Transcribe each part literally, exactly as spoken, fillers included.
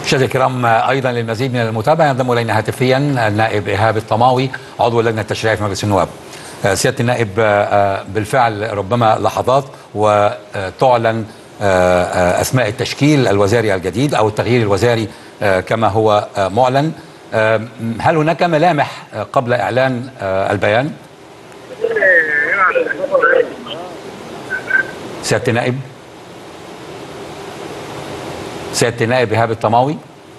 مشاهدينا الكرام، ايضا للمزيد من المتابعه ينضم الينا هاتفيا النائب ايهاب الطماوي عضو اللجنه التشريعيه في مجلس النواب. سياده النائب، بالفعل ربما لحظات وتعلن اسماء التشكيل الوزاري الجديد او التغيير الوزاري كما هو معلن. هل هناك ملامح قبل اعلان البيان؟ سياده النائب سياده النائب ايهاب الطماوي.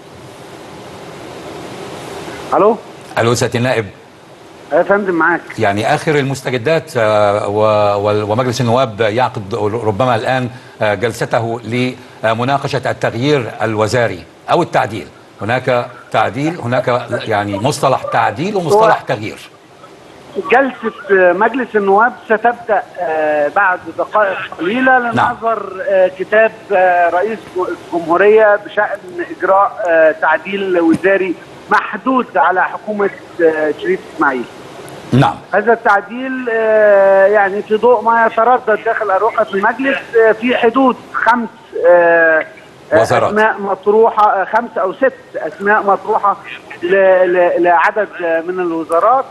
الو الو سياده النائب. يا فندم معاك. يعني اخر المستجدات ومجلس النواب يعقد ربما الان جلسته لمناقشه التغيير الوزاري او التعديل. هناك تعديل، هناك يعني مصطلح تعديل ومصطلح تغيير. جلسة مجلس النواب ستبدأ بعد دقائق قليلة لنظر نعم. كتاب رئيس الجمهورية بشأن إجراء تعديل وزاري محدود على حكومة شريف إسماعيل. نعم. هذا التعديل يعني في ضوء ما يتردد داخل أروقة المجلس في حدود خمس وزارات. أسماء مطروحة، خمس أو ست أسماء مطروحة لعدد من الوزارات،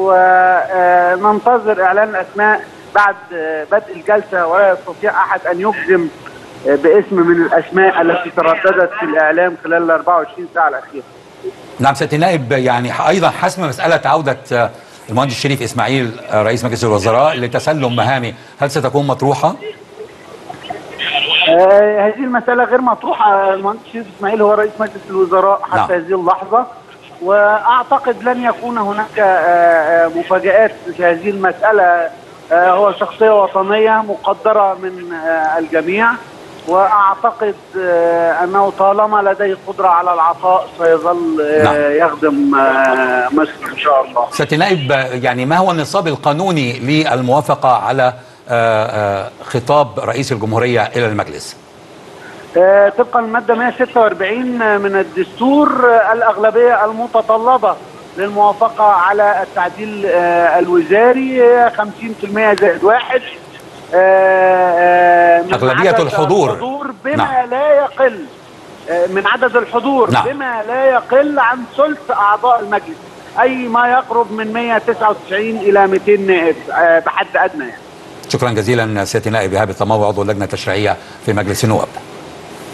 وننتظر إعلان الأسماء بعد بدء الجلسة، ولا يستطيع أحد أن يجزم باسم من الأسماء التي ترددت في الإعلام خلال ال أربعة وعشرين ساعة الأخيرة. نعم سيادة النائب، يعني أيضا حسم مسألة عودة المهندس شريف إسماعيل رئيس مجلس الوزراء لتسلم مهامه، هل ستكون مطروحة؟ آه هذه المسألة غير مطروحة. المهندس شريف إسماعيل هو رئيس مجلس الوزراء حتى نعم. هذه اللحظة، واعتقد لن يكون هناك مفاجآت في هذه المسألة. هو شخصية وطنية مقدرة من الجميع، واعتقد انه طالما لديه قدرة على العطاء سيظل نعم. يخدم مصر ان شاء الله. سيادة النائب، يعني ما هو النصاب القانوني للموافقة على خطاب رئيس الجمهورية الى المجلس؟ طبقا للماده مئة وستة وأربعين من الدستور، الاغلبيه المتطلبه للموافقه على التعديل الوزاري خمسين بالمئة زائد واحد من اغلبيه الحضور. الحضور بما نعم. لا يقل من عدد الحضور نعم. بما لا يقل عن ثلث اعضاء المجلس، اي ما يقرب من مئة وتسعة وتسعين الى مئتين نائب بحد ادنى يعني. شكرا جزيلا سياده النائب ايهاب الطماوي عضو اللجنه التشريعيه في مجلس النواب.